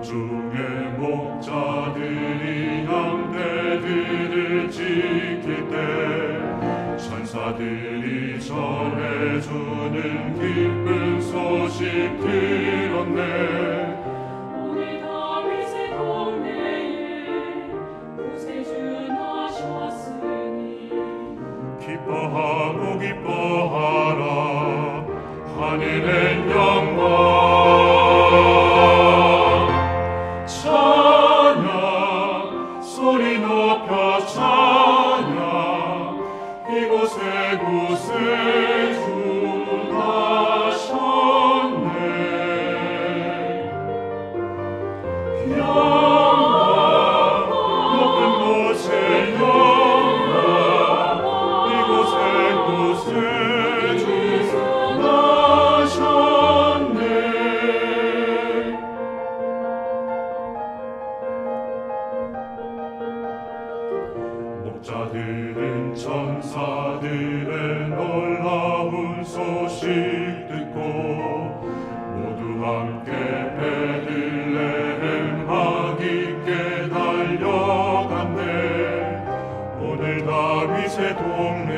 나중에 목자들이 양떼들을 지킬 때 천사들이 전해주는 기쁜 소식 들었네. 오늘 다윗의 동네에 구세주 나셨으니 기뻐하고 기뻐하라. 하늘의 영광 찬양 소리 높여 찬양 이곳에 구세주 나셨네. 영광 높은 곳에 영광 이곳에 구세주 나셨네. 목자들은 천사들의 놀라운 소식 듣고 모두 함께 베들레헴 아기께 달려갔네. 오늘 다윗의 동네